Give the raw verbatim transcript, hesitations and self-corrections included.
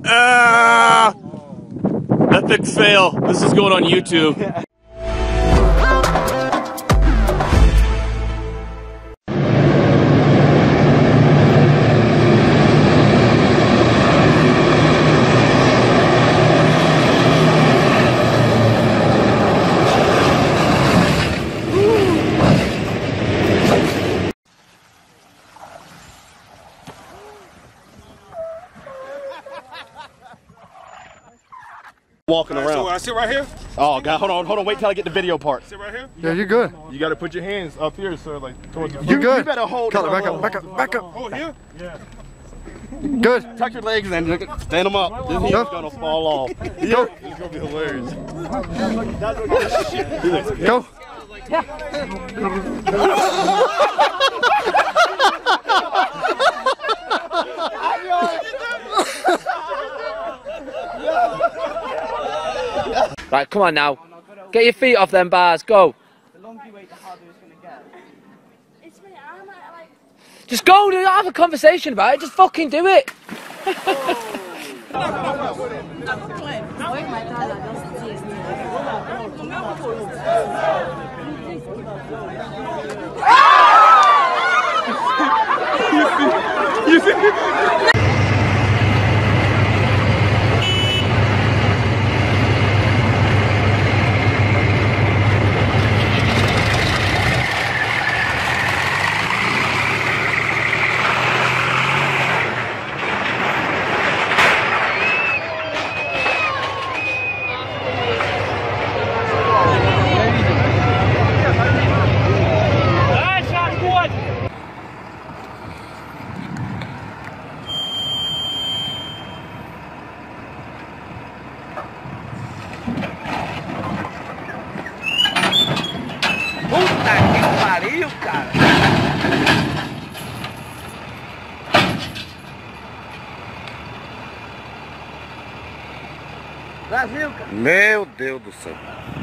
Ah! Epic fail. This is going on YouTube. Walking right, around. So I sit right here? Oh God, hold on, hold on, wait till I get the video part. Sit right here? Yeah, you're good. You gotta put your hands up here, sir, like towards the You good. You better hold Color, it. back up, back up, back up. Oh, here? Yeah. Good. Tuck your legs and stand them up. This heel's gonna fall off. Go. It's gonna be hilarious. Go. Right, come on now. Get your feet off them bars, go. The longer you wait, the harder it's going to get. It's really, I'm like... Just go, don't have a conversation about it, just fucking do it. You see? You see? Puta que pariu, cara. Brasil, cara. Meu Deus do céu.